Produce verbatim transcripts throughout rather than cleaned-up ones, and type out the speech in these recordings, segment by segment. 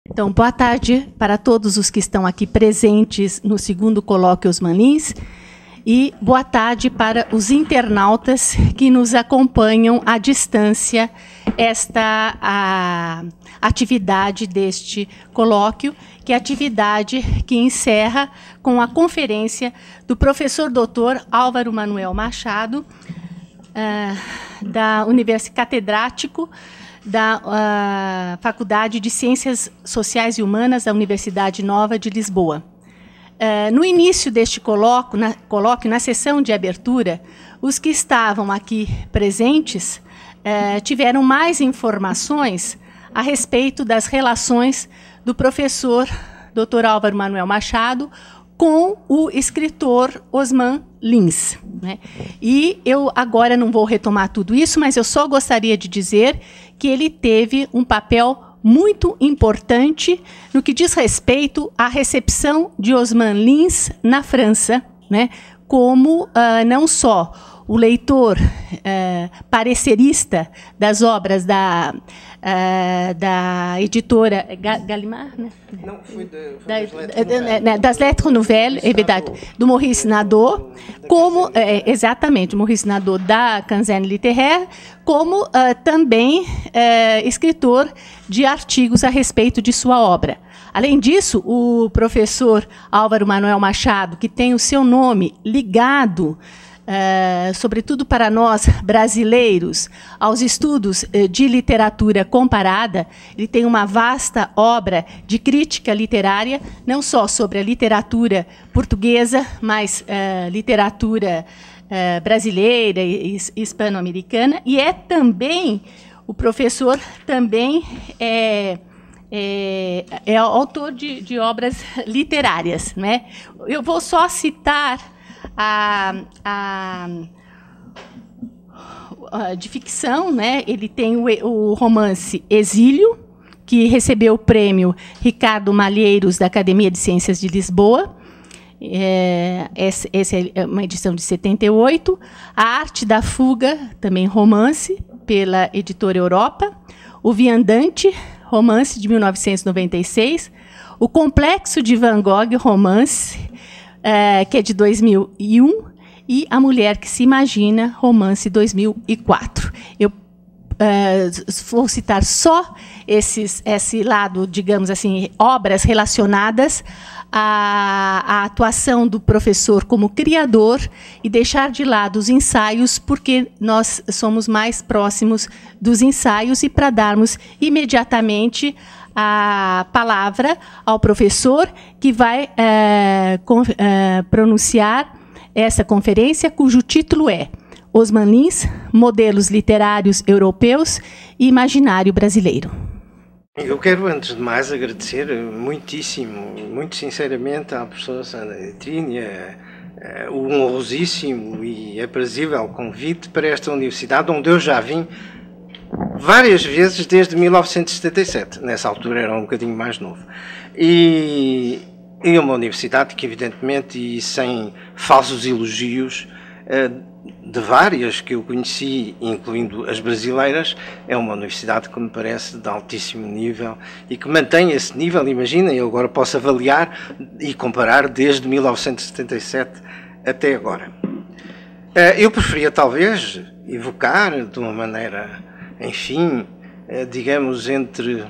Então, boa tarde para todos os que estão aqui presentes no segundo colóquio Osman Lins e boa tarde para os internautas que nos acompanham à distância esta a, atividade deste colóquio, que é a atividade que encerra com a conferência do professor doutor Álvaro Manuel Machado, uh, da Universidade catedrático da uh, Faculdade de Ciências Sociais e Humanas da Universidade Nova de Lisboa. Uh, no início deste colóquio na, colóquio, na sessão de abertura, os que estavam aqui presentes uh, tiveram mais informações a respeito das relações do professor doutor Álvaro Manuel Machado com o escritor Osman Lins, né? E eu agora não vou retomar tudo isso, mas eu só gostaria de dizer que ele teve um papel muito importante no que diz respeito à recepção de Osman Lins na França, né? Como uh, não só o leitor uh, parecerista das obras da, uh, da editora Gallimard, né? Não, foi, de, foi da, das Lettres Nouvelles. Das Lettres Nouvelles, é verdade, do Maurice Nadeau, como, é, exatamente, Maurice Nadeau da Quinzaine Littéraire, como uh, também uh, escritor de artigos a respeito de sua obra. Além disso, o professor Álvaro Manuel Machado, que tem o seu nome ligado, Uh, sobretudo para nós brasileiros, aos estudos uh, de literatura comparada, ele tem uma vasta obra de crítica literária, não só sobre a literatura portuguesa, mas uh, literatura uh, brasileira e hispano-americana, e é também, o professor também é, é, é autor de, de obras literárias, né? Eu vou só citar A, a, a, de ficção, né? Ele tem o, o romance Exílio, que recebeu o prêmio Ricardo Malheiros da Academia de Ciências de Lisboa. É, essa, essa é uma edição de setenta e oito. A Arte da Fuga, também romance, pela editora Europa. O Viandante, romance de mil novecentos e noventa e seis. O Complexo de Van Gogh, romance, Uh, que é de dois mil e um, e A Mulher que se Imagina, romance dois mil e quatro. Eu uh, vou citar só esses, esse lado, digamos assim, obras relacionadas à, à atuação do professor como criador e deixar de lado os ensaios, porque nós somos mais próximos dos ensaios, e para darmos imediatamente a palavra ao professor, que vai é, com, é, pronunciar essa conferência, cujo título é Osman Lins, Modelos Literários Europeus e Imaginário Brasileiro. Eu quero, antes de mais, agradecer muitíssimo, muito sinceramente, à professora Sandra Letrínia o honrosíssimo e aprazível convite para esta universidade, onde eu já vim várias vezes desde mil novecentos e setenta e sete. Nessa altura era um bocadinho mais novo. E é uma universidade que, evidentemente, e sem falsos elogios, de várias que eu conheci, incluindo as brasileiras, é uma universidade que me parece de altíssimo nível e que mantém esse nível. Imaginem, eu agora posso avaliar e comparar desde mil novecentos e setenta e sete até agora. Eu preferia, talvez, evocar de uma maneira, enfim, digamos, entre,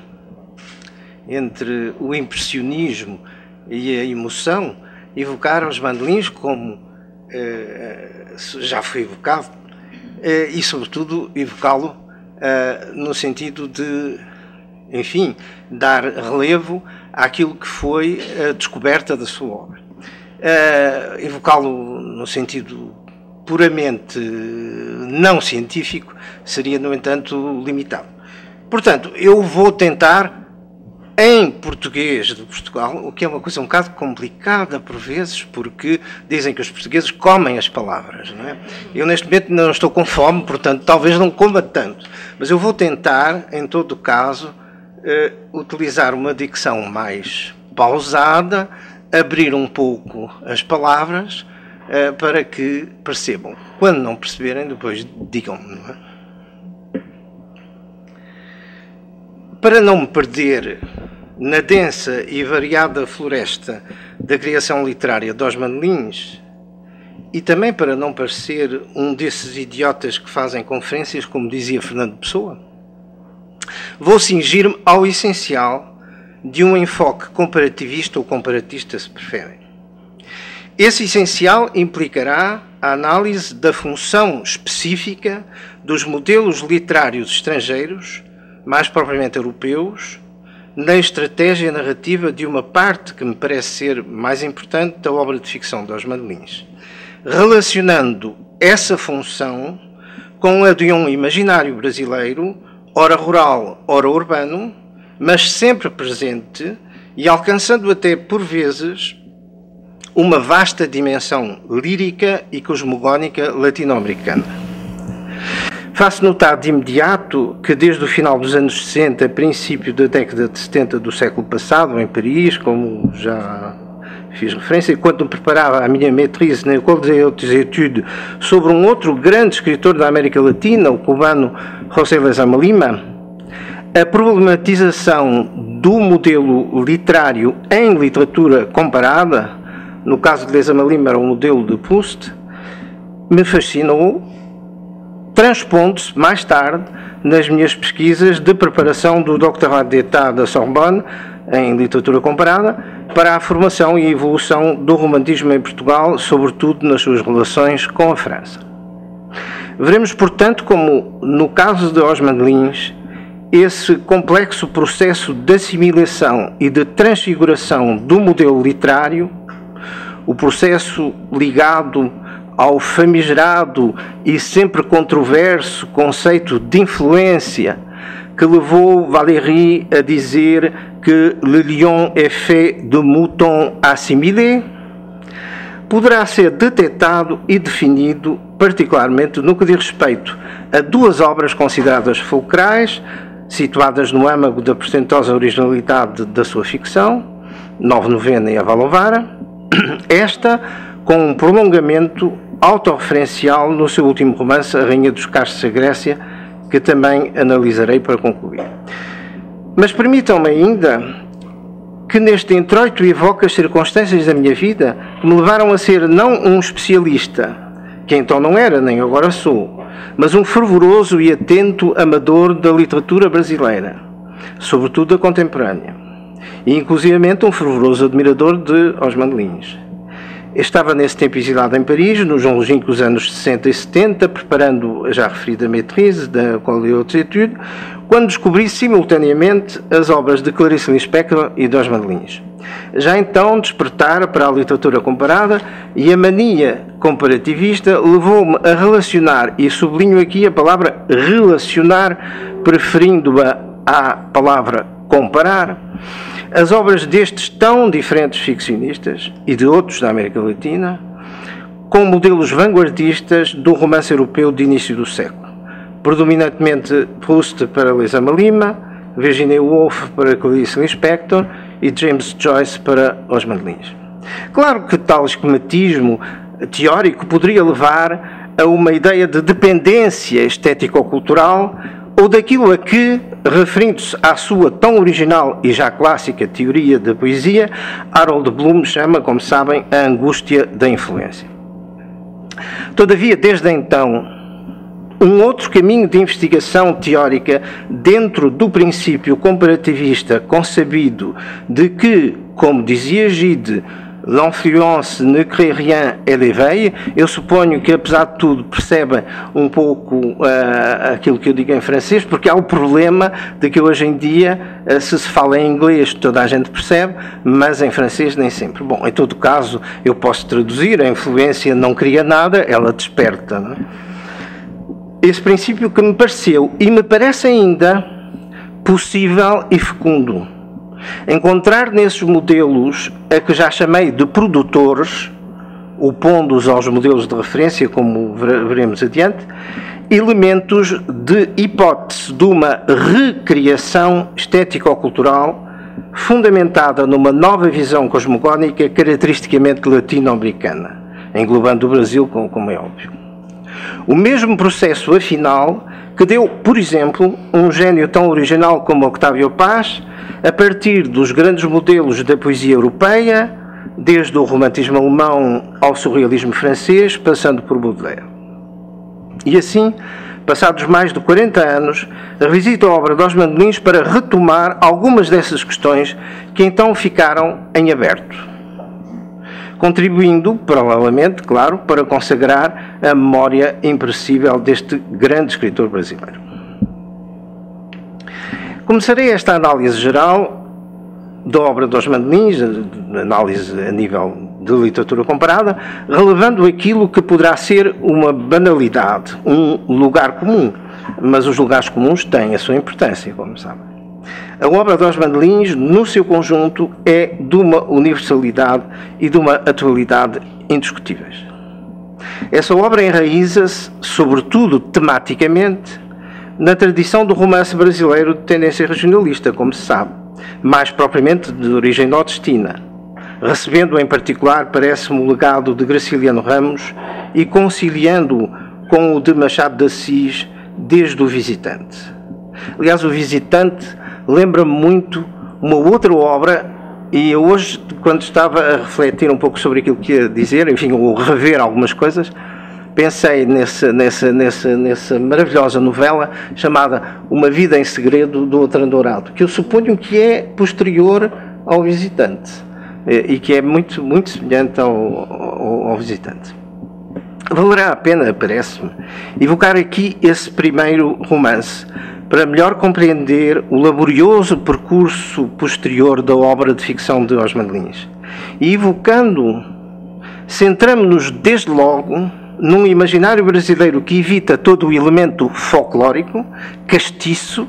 entre o impressionismo e a emoção, evocar Osman Lins como eh, já foi evocado, eh, e, sobretudo, evocá-lo eh, no sentido de, enfim, dar relevo àquilo que foi a descoberta da sua obra. Eh, evocá-lo no sentido puramente não científico seria, no entanto, limitado. Portanto, eu vou tentar, em português de Portugal, o que é uma coisa um bocado complicada por vezes, porque dizem que os portugueses comem as palavras, não é? Eu, neste momento, não estou com fome, portanto, talvez não coma tanto. Mas eu vou tentar, em todo o caso, uh, utilizar uma dicção mais pausada, abrir um pouco as palavras, uh, para que percebam. Quando não perceberem, depois digam-me, não é? Para não me perder na densa e variada floresta da criação literária de Osman Lins, e também para não parecer um desses idiotas que fazem conferências, como dizia Fernando Pessoa, vou cingir-me ao essencial de um enfoque comparativista ou comparatista, se preferem. Esse essencial implicará a análise da função específica dos modelos literários estrangeiros, mais propriamente europeus, na estratégia narrativa de uma parte que me parece ser mais importante da obra de ficção de Osman Lins, relacionando essa função com a de um imaginário brasileiro, ora rural, ora urbano, mas sempre presente e alcançando até, por vezes, uma vasta dimensão lírica e cosmogónica latino-americana. Faço notar de imediato que desde o final dos anos sessenta, princípio da década de setenta do século passado, em Paris, como já fiz referência, quando me preparava a minha maîtrise na École des Hautes Études sobre um outro grande escritor da América Latina, o cubano José Lezama Lima, a problematização do modelo literário em literatura comparada, no caso de Lezama Lima era o modelo de Proust, me fascinou, transpondo-se mais tarde nas minhas pesquisas de preparação do doutorat d'État da Sorbonne em literatura comparada para a formação e evolução do romantismo em Portugal, sobretudo nas suas relações com a França. Veremos, portanto, como no caso de Osman Lins, esse complexo processo de assimilação e de transfiguração do modelo literário, o processo ligado ao famigerado e sempre controverso conceito de influência que levou Valéry a dizer que le lion est fait de mouton assimilé, poderá ser detectado e definido particularmente no que diz respeito a duas obras consideradas fulcrais, situadas no âmago da portentosa originalidade da sua ficção, Nove Novena e A Valovara, esta com um prolongamento autorreferencial no seu último romance, A Rainha dos Castros da Grécia, que também analisarei para concluir. Mas permitam-me ainda que neste introito evoque as circunstâncias da minha vida que me levaram a ser não um especialista, que então não era, nem agora sou, mas um fervoroso e atento amador da literatura brasileira, sobretudo da contemporânea, e inclusivamente um fervoroso admirador de Osman Lins. Estava nesse tempo exilado em Paris, nos longínquos anos sessenta e setenta, preparando a já referida maîtrise da École des Hautes Études, quando descobri simultaneamente as obras de Clarice Lispector e de Osman Lins. Já então despertara para a literatura comparada e a mania comparativista levou-me a relacionar, e sublinho aqui a palavra relacionar, preferindo-a à palavra comparar, as obras destes tão diferentes ficcionistas e de outros da América Latina com modelos vanguardistas do romance europeu de início do século, predominantemente Proust para Lezama Lima, Virginia Woolf para Clarice Lispector e James Joyce para Osman Lins. Claro que tal esquematismo teórico poderia levar a uma ideia de dependência estético-cultural ou daquilo a que, referindo-se à sua tão original e já clássica teoria da poesia, Harold Bloom chama, como sabem, a angústia da influência. Todavia, desde então, um outro caminho de investigação teórica dentro do princípio comparativista concebido de que, como dizia Gide, l'influence ne crée rien, elle éveille. Eu suponho que, apesar de tudo, percebem um pouco uh, aquilo que eu digo em francês, porque há o problema de que hoje em dia, uh, se se fala em inglês, toda a gente percebe, mas em francês nem sempre. Bom, em todo caso, eu posso traduzir, a influência não cria nada, ela desperta, não é? Esse princípio que me pareceu, e me parece ainda, possível e fecundo. Encontrar nesses modelos, a que já chamei de produtores, opondo-os aos modelos de referência, como veremos adiante, elementos de hipótese de uma recriação estético-cultural fundamentada numa nova visão cosmogónica caracteristicamente latino-americana, englobando o Brasil, como é óbvio. O mesmo processo, afinal, que deu, por exemplo, um gênio tão original como Octávio Paz, a partir dos grandes modelos da poesia europeia, desde o romantismo alemão ao surrealismo francês, passando por Baudelaire. E assim, passados mais de quarenta anos, revisito a obra dos Mandelins para retomar algumas dessas questões que então ficaram em aberto, contribuindo, paralelamente, claro, para consagrar a memória imperecível deste grande escritor brasileiro. Começarei esta análise geral da obra dos Mandelins, análise a nível de literatura comparada, relevando aquilo que poderá ser uma banalidade, um lugar comum, mas os lugares comuns têm a sua importância, como sabem. A obra dos Mandelins, no seu conjunto, é de uma universalidade e de uma atualidade indiscutíveis. Essa obra enraiza-se, sobretudo tematicamente, na tradição do romance brasileiro de tendência regionalista, como se sabe, mais propriamente de origem nordestina, recebendo em particular, parece-me, o legado de Graciliano Ramos e conciliando-o com o de Machado de Assis desde o Visitante. Aliás, o Visitante lembra-me muito uma outra obra, e eu hoje, quando estava a refletir um pouco sobre aquilo que ia dizer, enfim, ou rever algumas coisas, pensei nessa, nessa, nessa, nessa maravilhosa novela chamada Uma Vida em Segredo, do Outram Dourado, que eu suponho que é posterior ao Visitante e que é muito, muito semelhante ao, ao, ao Visitante. Valerá a pena, parece-me, evocar aqui esse primeiro romance para melhor compreender o laborioso percurso posterior da obra de ficção de Os Mandelins. E evocando, centramos-nos desde logo num imaginário brasileiro que evita todo o elemento folclórico, castiço,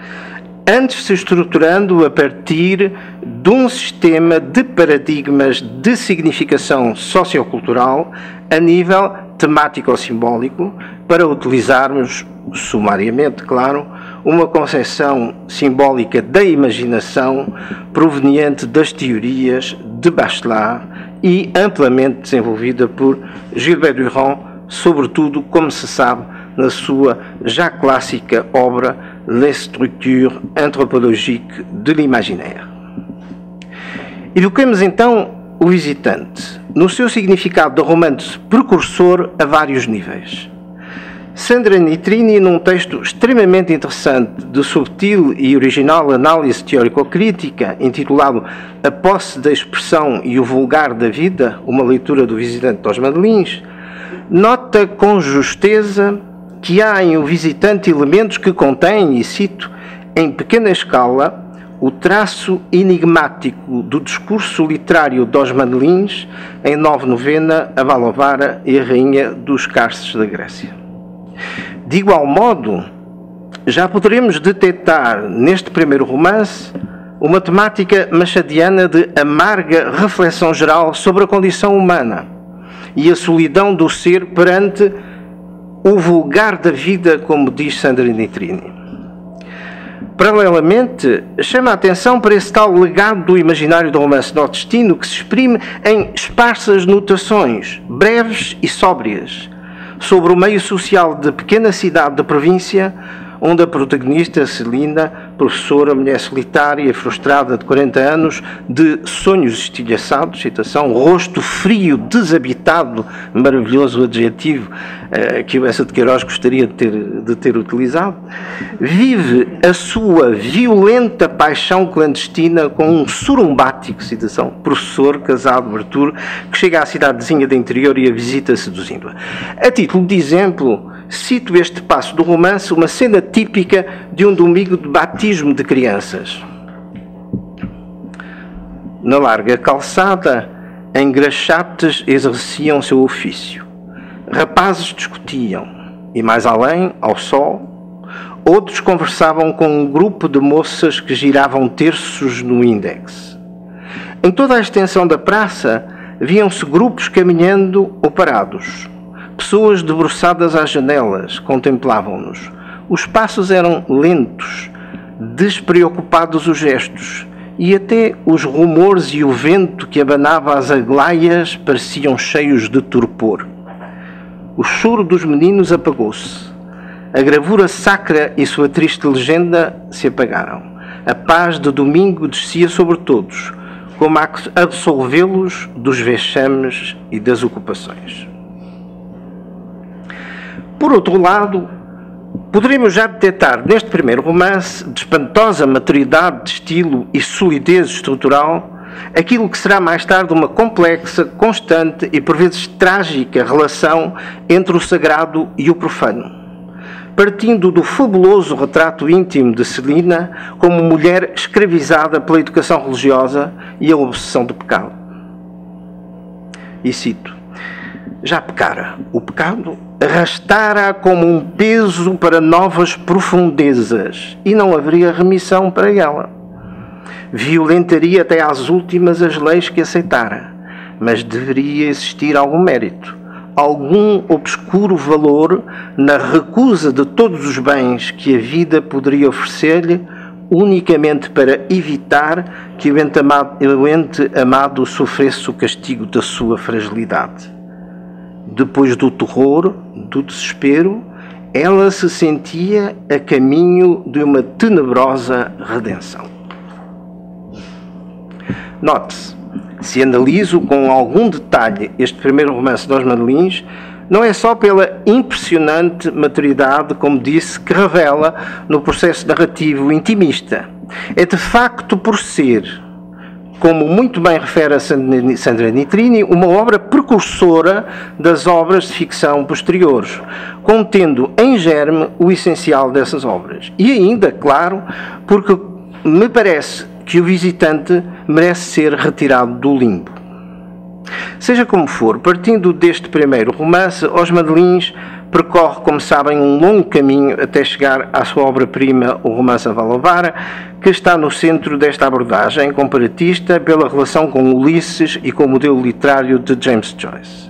antes se estruturando a partir de um sistema de paradigmas de significação sociocultural a nível temático-simbólico, para utilizarmos, sumariamente, claro, uma concepção simbólica da imaginação proveniente das teorias de Bachelard e amplamente desenvolvida por Gilbert Durand, sobretudo, como se sabe, na sua já clássica obra Les Structures Anthropologiques de l'Imaginaire. Evoquemos então o Visitante, no seu significado de romance precursor a vários níveis. Sandra Nitrini, num texto extremamente interessante de subtil e original análise teórico-crítica, intitulado A Posse da Expressão e o Vulgar da Vida, uma leitura do Visitante dos Mandelins, nota com justeza que há em O Visitante elementos que contêm, e cito, em pequena escala, o traço enigmático do discurso literário dos Mandelins em Nove Novena, a Balovara e a Rainha dos Cárceres da Grécia. De igual modo, já poderemos detectar neste primeiro romance uma temática machadiana de amarga reflexão geral sobre a condição humana e a solidão do ser perante o vulgar da vida, como diz Sandra Nitrini. Paralelamente, chama a atenção para esse tal legado do imaginário do romance nordestino que se exprime em esparsas notações, breves e sóbrias, sobre o meio social de pequena cidade da província, onde a protagonista, Celina, professora, mulher solitária, frustrada de quarenta anos, de sonhos estilhaçados, citação, rosto frio, desabitado, maravilhoso adjetivo eh, que o Bessa de Queiroz gostaria de ter, de ter utilizado, vive a sua violenta paixão clandestina com um surumbático, citação, professor, casado, Arthur, que chega à cidadezinha do interior e a visita seduzindo-a. A título de exemplo, cito este passo do romance, uma cena típica de um domingo de batismo de crianças. Na larga calçada, engraxates exerciam seu ofício. Rapazes discutiam, e mais além, ao sol, outros conversavam com um grupo de moças que giravam terços no índex. Em toda a extensão da praça, viam-se grupos caminhando ou parados. Pessoas debruçadas às janelas contemplavam-nos. Os passos eram lentos, despreocupados os gestos, e até os rumores e o vento que abanava as aglaias pareciam cheios de torpor. O choro dos meninos apagou-se. A gravura sacra e sua triste legenda se apagaram. a paz de domingo descia sobre todos, como a absolvê-los dos vexames e das ocupações. Por outro lado, poderemos já detectar neste primeiro romance, de espantosa maturidade de estilo e solidez estrutural, aquilo que será mais tarde uma complexa, constante e por vezes trágica relação entre o sagrado e o profano, partindo do fabuloso retrato íntimo de Celina como mulher escravizada pela educação religiosa e a obsessão do pecado. E cito: já pecara, o pecado arrastara como um peso para novas profundezas e não haveria remissão para ela. Violentaria até às últimas as leis que aceitara, mas deveria existir algum mérito, algum obscuro valor na recusa de todos os bens que a vida poderia oferecer-lhe unicamente para evitar que o ente amado, o ente amado sofresse o castigo da sua fragilidade. Depois do terror, do desespero, ela se sentia a caminho de uma tenebrosa redenção. Note-se, se analiso com algum detalhe este primeiro romance dos Madelins, não é só pela impressionante maturidade, como disse, que revela no processo narrativo intimista. É de facto por ser, como muito bem refere a Sandra Nitrini, uma obra precursora das obras de ficção posteriores, contendo em germe o essencial dessas obras. E ainda, claro, porque me parece que o visitante merece ser retirado do limbo. Seja como for, partindo deste primeiro romance, Os Madelins percorre, como sabem, um longo caminho até chegar à sua obra-prima, o romance Avalovara, que está no centro desta abordagem comparatista pela relação com Ulisses e com o modelo literário de James Joyce.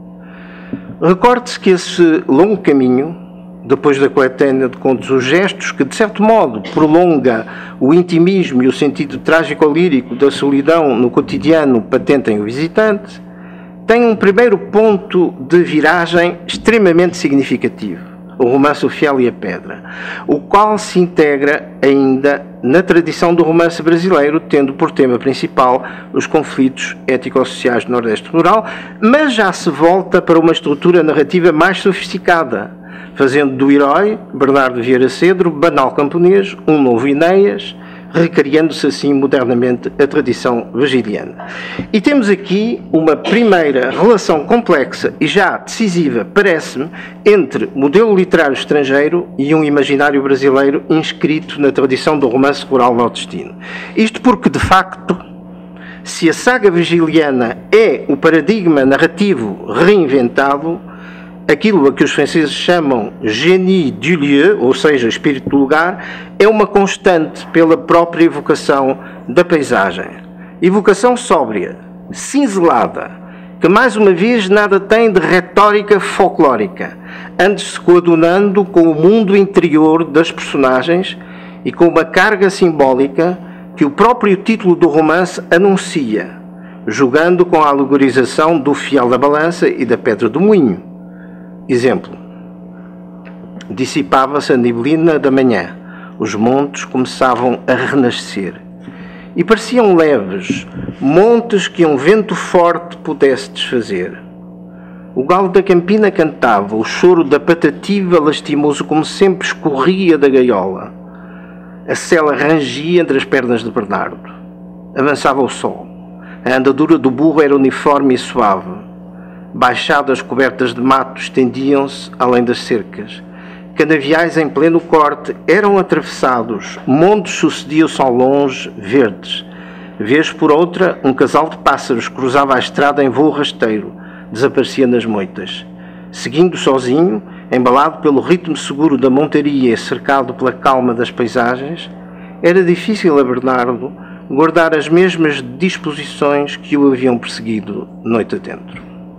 Recorde-se que esse longo caminho, depois da coletânea de contos Os Gestos, que de certo modo prolonga o intimismo e o sentido trágico-lírico da solidão no cotidiano patente em O Visitante, tem um primeiro ponto de viragem extremamente significativo, o romance O Fiel e a Pedra, o qual se integra ainda na tradição do romance brasileiro, tendo por tema principal os conflitos ético-sociais do Nordeste rural, mas já se volta para uma estrutura narrativa mais sofisticada, fazendo do herói, Bernardo Vieira Cedro, banal camponês, um novo Enéas, recriando-se assim modernamente a tradição virgiliana. E temos aqui uma primeira relação complexa e já decisiva, parece-me, entre modelo literário estrangeiro e um imaginário brasileiro inscrito na tradição do romance rural nordestino. Isto porque, de facto, se a saga virgiliana é o paradigma narrativo reinventado, aquilo a que os franceses chamam génie du lieu, ou seja, espírito do lugar, é uma constante pela própria evocação da paisagem. Evocação sóbria, cinzelada, que mais uma vez nada tem de retórica folclórica, antes se coadunando com o mundo interior das personagens e com uma carga simbólica que o próprio título do romance anuncia, jogando com a alegorização do fiel da balança e da pedra do moinho. Exemplo: dissipava-se a neblina da manhã, os montes começavam a renascer e pareciam leves, montes que um vento forte pudesse desfazer. O galo da campina cantava, o choro da patativa lastimoso como sempre escorria da gaiola. A sela rangia entre as pernas de Bernardo. Avançava o sol, a andadura do burro era uniforme e suave. Baixadas cobertas de mato estendiam-se além das cercas. Canaviais em pleno corte eram atravessados, montes sucediam-se ao longe, verdes. Vez por outra, um casal de pássaros cruzava a estrada em voo rasteiro, desaparecia nas moitas. Seguindo sozinho, embalado pelo ritmo seguro da montaria e cercado pela calma das paisagens, era difícil a Bernardo guardar as mesmas disposições que o haviam perseguido noite adentro.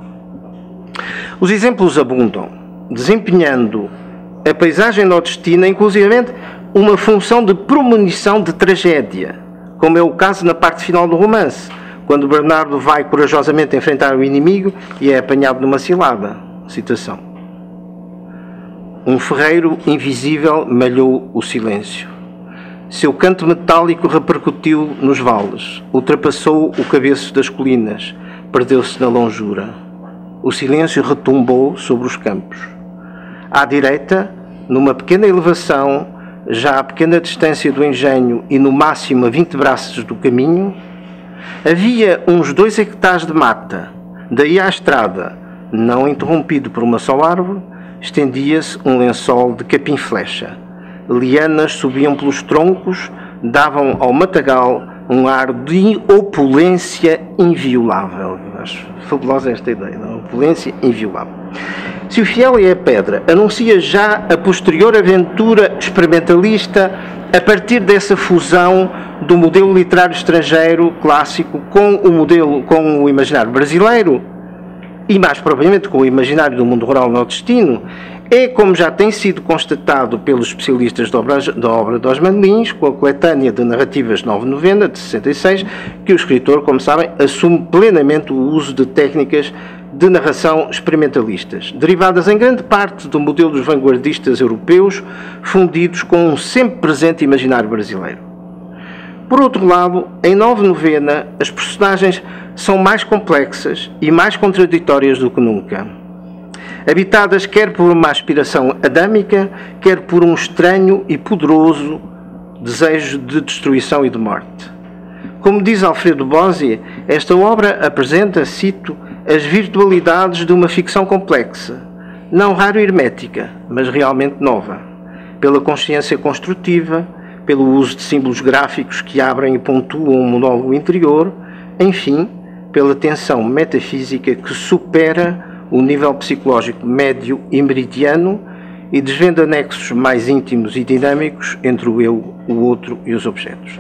Os exemplos abundam, desempenhando a paisagem nordestina, inclusivamente, uma função de premonição de tragédia, como é o caso na parte final do romance, quando Bernardo vai corajosamente enfrentar o inimigo e é apanhado numa cilada. Citação: um ferreiro invisível malhou o silêncio. Seu canto metálico repercutiu nos vales, ultrapassou o cabeço das colinas, perdeu-se na longura. O silêncio retumbou sobre os campos. À direita, numa pequena elevação, já a pequena distância do engenho e no máximo a vinte braços do caminho, havia uns dois hectares de mata. Daí à estrada, não interrompido por uma só árvore, estendia-se um lençol de capim-flecha. Lianas subiam pelos troncos, davam ao matagal um ar de opulência inviolável. Acho fabulosa esta ideia, não? Opulência inviolável. Se o fiel é a pedra, anuncia já a posterior aventura experimentalista a partir dessa fusão do modelo literário estrangeiro clássico com o modelo, com o imaginário brasileiro e mais propriamente com o imaginário do mundo rural nordestino. É, como já tem sido constatado pelos especialistas da obra, da obra de Osman Lins, com a coletânea de narrativas Nova Novena, de sessenta e seis, que o escritor, como sabem, assume plenamente o uso de técnicas de narração experimentalistas, derivadas em grande parte do modelo dos vanguardistas europeus, fundidos com um sempre presente imaginário brasileiro. Por outro lado, em Nova Novena, as personagens são mais complexas e mais contraditórias do que nunca. Habitadas quer por uma aspiração adâmica, quer por um estranho e poderoso desejo de destruição e de morte. Como diz Alfredo Bossi, esta obra apresenta, cito, as virtualidades de uma ficção complexa, não raro hermética, mas realmente nova, pela consciência construtiva, pelo uso de símbolos gráficos que abrem e pontuam um monólogo interior, enfim, pela tensão metafísica que supera o nível psicológico médio e meridiano e desvenda nexos mais íntimos e dinâmicos entre o eu, o outro e os objetos.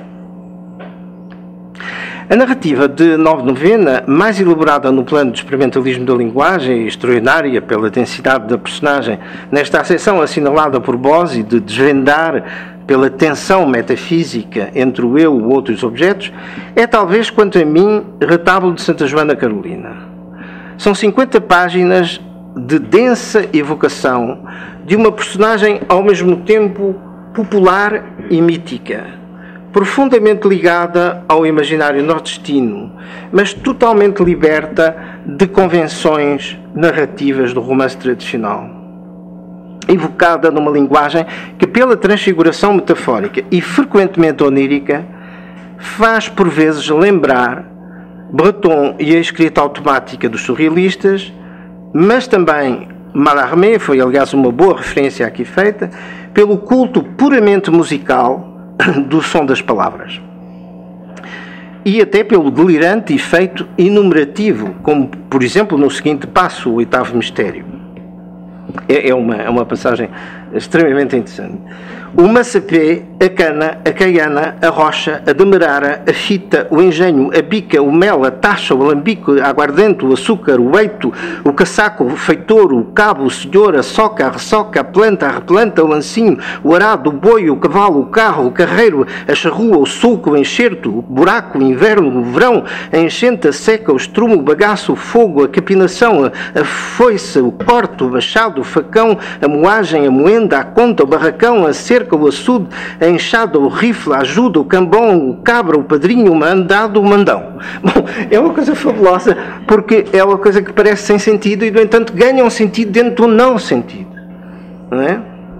A narrativa de Nova Novena, mais elaborada no plano de experimentalismo da linguagem e extraordinária pela densidade da personagem, nesta acessão assinalada por Bossi de desvendar pela tensão metafísica entre o eu, o outro e os objetos, é talvez, quanto a mim, Retábulo de Santa Joana Carolina. São cinquenta páginas de densa evocação de uma personagem ao mesmo tempo popular e mítica, profundamente ligada ao imaginário nordestino, mas totalmente liberta de convenções narrativas do romance tradicional. Evocada numa linguagem que, pela transfiguração metafórica e frequentemente onírica, faz por vezes lembrar Breton e a escrita automática dos surrealistas, mas também Mallarmé, foi aliás uma boa referência aqui feita, pelo culto puramente musical do som das palavras. E até pelo delirante efeito enumerativo, como por exemplo no seguinte passo, o oitavo mistério. É, é, uma, é uma passagem extremamente interessante. O maçapé, a cana, a caiana, a rocha, a demerara, a fita, o engenho, a bica, o mel, a taxa, o alambique, a aguardente, o açúcar, o eito, o casaco, o feitor, o cabo, o senhor, a soca, a ressoca, a planta, a replanta, o lancinho, o arado, o boi, o cavalo, o carro, o carreiro, a charrua, o sulco, o enxerto, o buraco, o inverno, o verão, a enchente, a seca, o estrumo, o bagaço, o fogo, a capinação, a, a foice, o corte, o machado, o facão, a moagem, a moenda, a conta, o barracão, a cerca, o açude, a enxada, o rifle, a ajuda, o cambão, o cabra, o padrinho, o mandado, o mandão. Bom, é uma coisa fabulosa, porque é uma coisa que parece sem sentido e, no entanto, ganha um sentido dentro do não sentido. Não é?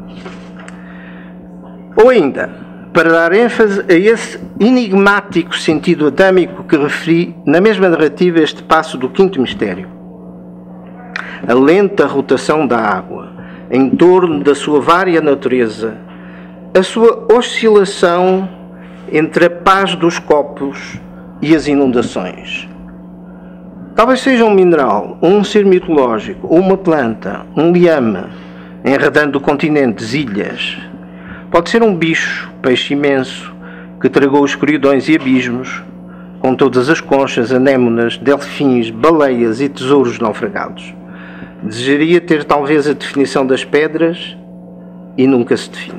Ou ainda, para dar ênfase a esse enigmático sentido adâmico que referi na mesma narrativa este passo do quinto mistério. A lenta rotação da água em torno da sua vária natureza, a sua oscilação entre a paz dos copos e as inundações. Talvez seja um mineral, um ser mitológico, ou uma planta, um liame, enredando continentes, ilhas. Pode ser um bicho, peixe imenso, que tragou os escuridões e abismos, com todas as conchas, anémonas, delfins, baleias e tesouros naufragados. Desejaria ter talvez a definição das pedras e nunca se define.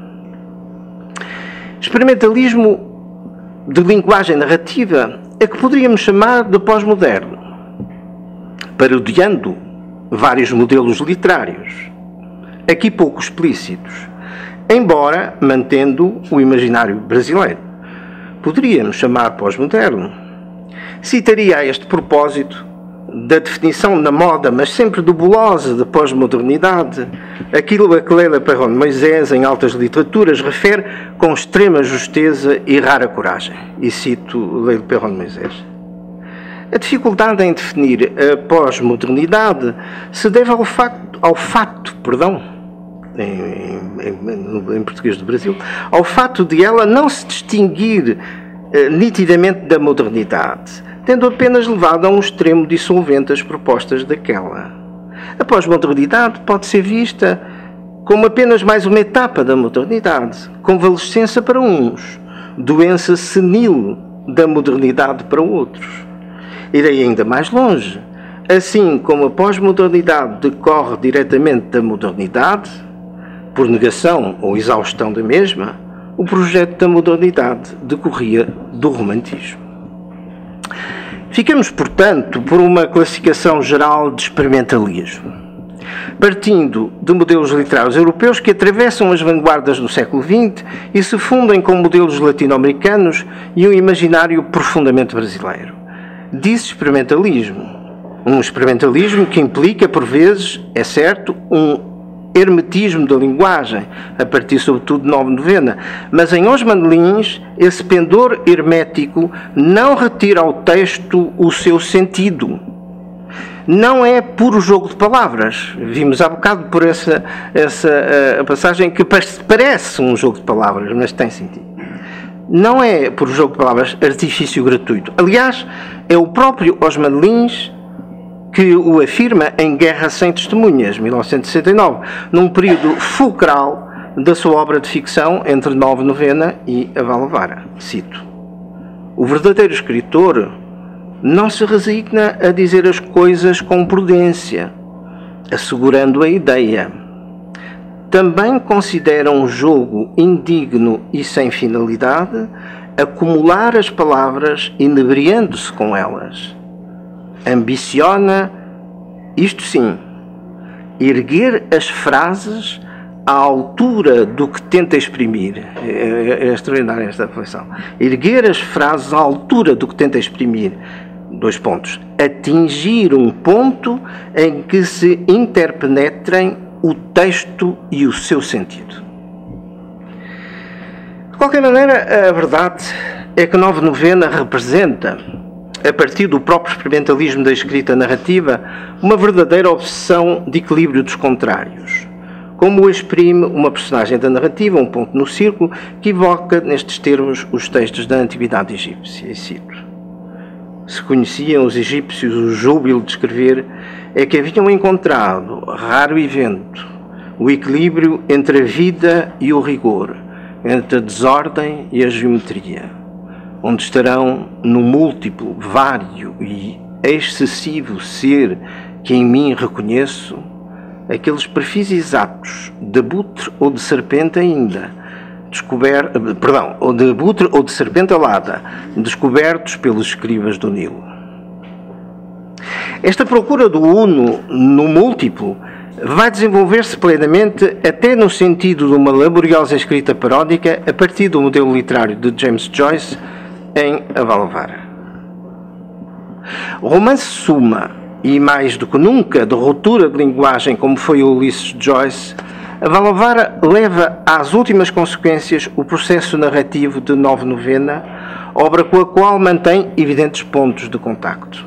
Experimentalismo de linguagem narrativa é que poderíamos chamar de pós-moderno, parodiando vários modelos literários, aqui pouco explícitos, embora mantendo o imaginário brasileiro. Poderíamos chamar pós-moderno. Citaria a este propósito da definição na moda, mas sempre nebulosa, de pós-modernidade, aquilo a que Leila Perron de Moisés, em Altas Literaturas, refere com extrema justeza e rara coragem. E cito Leila Perron de Moisés. A dificuldade em definir a pós-modernidade se deve ao facto, ao fato, perdão, em, em, em português do Brasil, ao fato de ela não se distinguir eh, nitidamente da modernidade, tendo apenas levado a um extremo dissolvente as propostas daquela. A pós-modernidade pode ser vista como apenas mais uma etapa da modernidade, convalescença para uns, doença senil da modernidade para outros. Irei ainda mais longe. Assim como a pós-modernidade decorre diretamente da modernidade, por negação ou exaustão da mesma, o projeto da modernidade decorria do romantismo. Ficamos, portanto, por uma classificação geral de experimentalismo, partindo de modelos literários europeus que atravessam as vanguardas do século vinte e se fundem com modelos latino-americanos e um imaginário profundamente brasileiro. Diz experimentalismo, um experimentalismo que implica, por vezes, é certo, um hermetismo da linguagem, a partir sobretudo de nova novena, mas em Os Manelins esse pendor hermético não retira ao texto o seu sentido. Não é puro jogo de palavras. Vimos há bocado por essa, essa uh, passagem que parece um jogo de palavras, mas tem sentido. Não é por jogo de palavras artifício gratuito. Aliás, é o próprio Os Manelins que o afirma em Guerra Sem Testemunhas, mil novecentos e sessenta e nove, num período fulcral da sua obra de ficção entre Nova Novena e A Valavara. Cito: o verdadeiro escritor não se resigna a dizer as coisas com prudência, assegurando a ideia. Também considera um jogo indigno e sem finalidade acumular as palavras inebriando-se com elas. Ambiciona, isto sim, erguer as frases à altura do que tenta exprimir. É, é extraordinária esta reflexão. Erguer as frases à altura do que tenta exprimir. Dois pontos. Atingir um ponto em que se interpenetrem o texto e o seu sentido. De qualquer maneira, a verdade é que Nova Novena representa, a partir do próprio experimentalismo da escrita narrativa, uma verdadeira obsessão de equilíbrio dos contrários, como o exprime uma personagem da narrativa, um ponto no círculo, que evoca nestes termos os textos da antiguidade egípcia. E cito: se conheciam os egípcios o júbilo de escrever, é que haviam encontrado, raro evento, o equilíbrio entre a vida e o rigor, entre a desordem e a geometria, onde estarão no múltiplo, vário e excessivo ser que em mim reconheço, aqueles perfis exatos de abutre ou de serpente ainda, descober, perdão, ou de abutre ou de serpente alada, descobertos pelos escribas do Nilo. Esta procura do uno no múltiplo vai desenvolver-se plenamente até no sentido de uma laboriosa escrita paródica a partir do modelo literário de James Joyce em A Valavara. O romance suma, e mais do que nunca de ruptura de linguagem como foi o Ulisses de Joyce, A Valavara leva às últimas consequências o processo narrativo de Nova Novena, obra com a qual mantém evidentes pontos de contacto.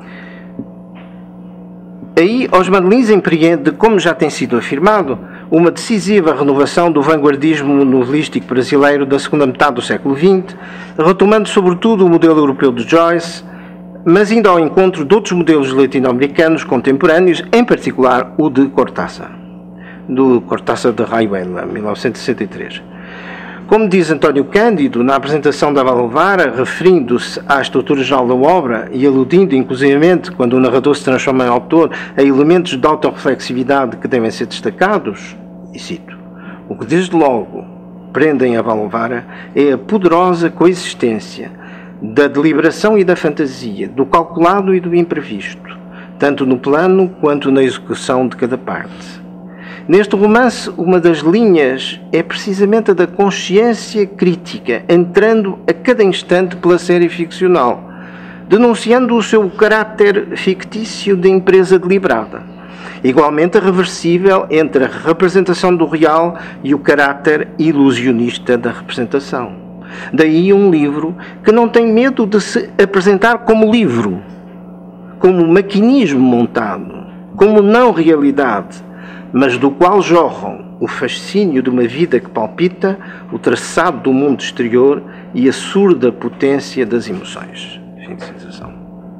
Aí, Os Manelins empreende, como já tem sido afirmado, uma decisiva renovação do vanguardismo novelístico brasileiro da segunda metade do século vinte, retomando sobretudo o modelo europeu de Joyce, mas indo ao encontro de outros modelos latino-americanos contemporâneos, em particular o de Cortázar, do Cortázar de Rayuela, mil novecentos e sessenta e três. Como diz António Cândido, na apresentação da Valavara, referindo-se à estrutura geral da obra e aludindo, inclusivamente, quando o narrador se transforma em autor, a elementos de autorreflexividade que devem ser destacados, e cito: o que desde logo prendem a Valavara é a poderosa coexistência da deliberação e da fantasia, do calculado e do imprevisto, tanto no plano quanto na execução de cada parte. Neste romance, uma das linhas é precisamente a da consciência crítica, entrando a cada instante pela série ficcional, denunciando o seu caráter fictício de empresa deliberada, igualmente reversível entre a representação do real e o caráter ilusionista da representação. Daí um livro que não tem medo de se apresentar como livro, como maquinismo montado, como não realidade, mas do qual jorram o fascínio de uma vida que palpita, o traçado do mundo exterior e a surda potência das emoções. Fim de citação.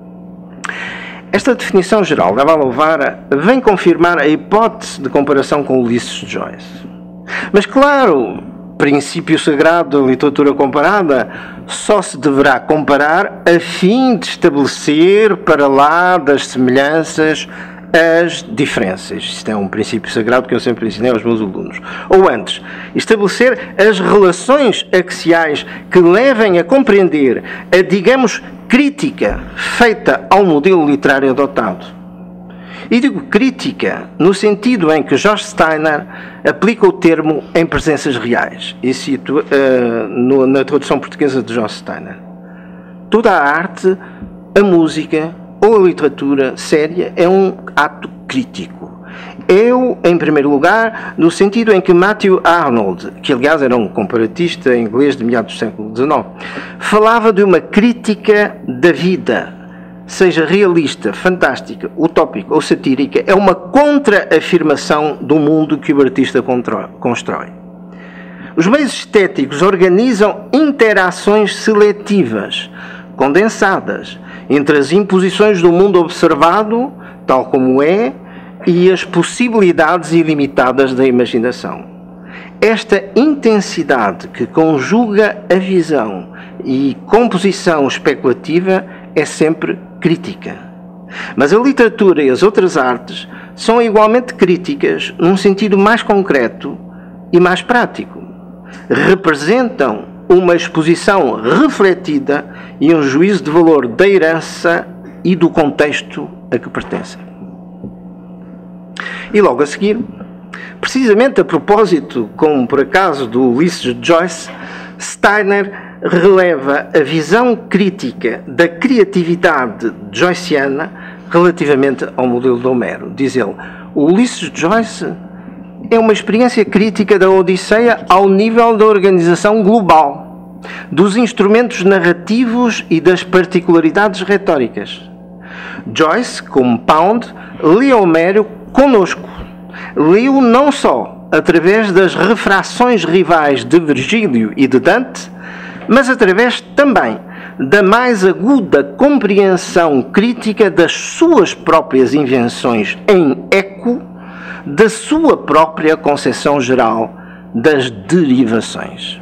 Esta definição geral da Valovara vem confirmar a hipótese de comparação com Ulisses de Joyce. Mas, claro, princípio sagrado da literatura comparada só se deverá comparar a fim de estabelecer, para lá das semelhanças, as diferenças. Isto é um princípio sagrado que eu sempre ensinei aos meus alunos. Ou antes, estabelecer as relações axiais que levem a compreender a, digamos, crítica feita ao modelo literário adotado. E digo crítica no sentido em que George Steiner aplica o termo em presenças reais. E cito uh, no, na tradução portuguesa de George Steiner. Toda a arte, a música ou a literatura séria é um ato crítico. Eu, em primeiro lugar, no sentido em que Matthew Arnold, que aliás era um comparatista inglês de meados do século dezenove, falava de uma crítica da vida, seja realista, fantástica, utópica ou satírica, é uma contra-afirmação do mundo que o artista constrói. Os meios estéticos organizam interações seletivas, condensadas, entre as imposições do mundo observado, tal como é, e as possibilidades ilimitadas da imaginação. Esta intensidade que conjuga a visão e composição especulativa é sempre crítica. Mas a literatura e as outras artes são igualmente críticas num sentido mais concreto e mais prático. Representam uma exposição refletida e um juízo de valor da herança e do contexto a que pertencem. E logo a seguir, precisamente a propósito, como por acaso do Ulisses de Joyce, Steiner releva a visão crítica da criatividade joyciana relativamente ao modelo de Homero. Diz ele, o Ulisses de Joyce é uma experiência crítica da Odisseia ao nível da organização global, dos instrumentos narrativos e das particularidades retóricas. Joyce, como Pound, lê Homero conosco. Leu não só através das refrações rivais de Virgílio e de Dante, mas através também da mais aguda compreensão crítica das suas próprias invenções em eco, da sua própria concepção geral das derivações.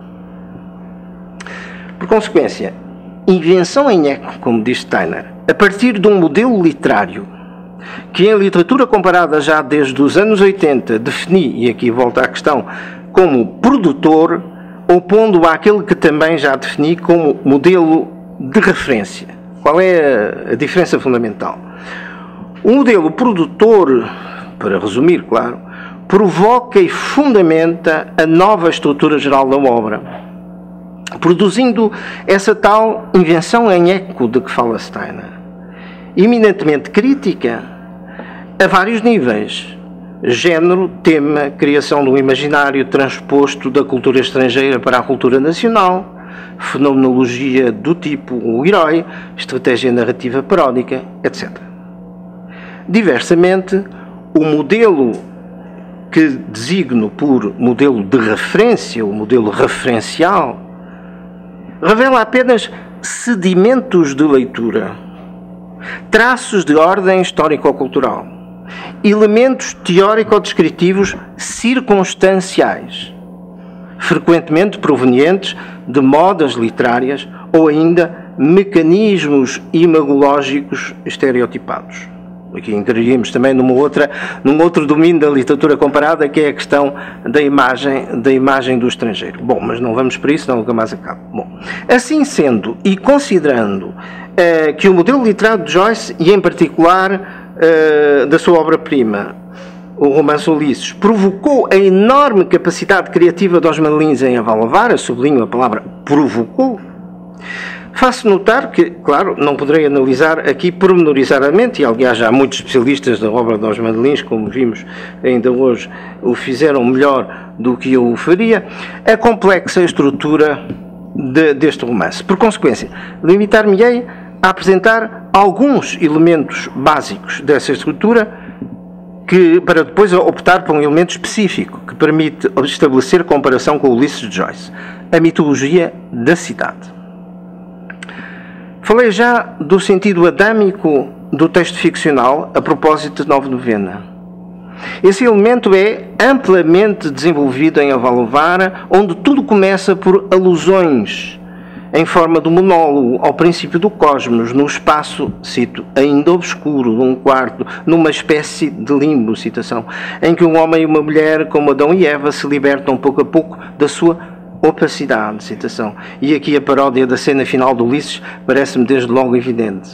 Por consequência, invenção em eco, como diz Steiner, a partir de um modelo literário que em literatura comparada já desde os anos oitenta defini, e aqui volta à questão, como produtor, opondo àquele que também já defini como modelo de referência. Qual é a diferença fundamental? O modelo produtor, para resumir, claro, provoca e fundamenta a nova estrutura geral da obra, produzindo essa tal invenção em eco de que fala Steiner. Eminentemente crítica a vários níveis: género, tema, criação do imaginário transposto da cultura estrangeira para a cultura nacional, fenomenologia do tipo o herói, estratégia narrativa paródica, etcétera. Diversamente, o modelo que designo por modelo de referência, o modelo referencial, revela apenas sedimentos de leitura, traços de ordem histórico-cultural, elementos teórico-descritivos circunstanciais, frequentemente provenientes de modas literárias ou ainda mecanismos imagológicos estereotipados. Aqui entraríamos também numa outra, num outro domínio da literatura comparada, que é a questão da imagem, da imagem do estrangeiro. Bom, mas não vamos para isso, senão nunca mais acaba. Bom, assim sendo, e considerando eh, que o modelo literário de Joyce, e em particular eh, da sua obra-prima, o romance Ulisses provocou a enorme capacidade criativa dos Manelins em Avalovara, sublinho a palavra provocou, faço notar que, claro, não poderei analisar aqui pormenorizadamente, e aliás já muitos especialistas da obra dos Manelins, como vimos ainda hoje, o fizeram melhor do que eu o faria, a complexa estrutura de, deste romance. Por consequência, limitar-me-ei a apresentar alguns elementos básicos dessa estrutura, que, para depois optar por um elemento específico que permite estabelecer comparação com Ulisses de Joyce, a mitologia da cidade. Falei já do sentido adâmico do texto ficcional a propósito de Nova Novena. Esse elemento é amplamente desenvolvido em Avalovara, onde tudo começa por alusões em forma de monólogo ao princípio do cosmos, no espaço, cito, ainda obscuro, de um quarto, numa espécie de limbo, citação, em que um homem e uma mulher, como Adão e Eva, se libertam pouco a pouco da sua opacidade, citação. E aqui a paródia da cena final de Ulisses parece-me desde logo evidente.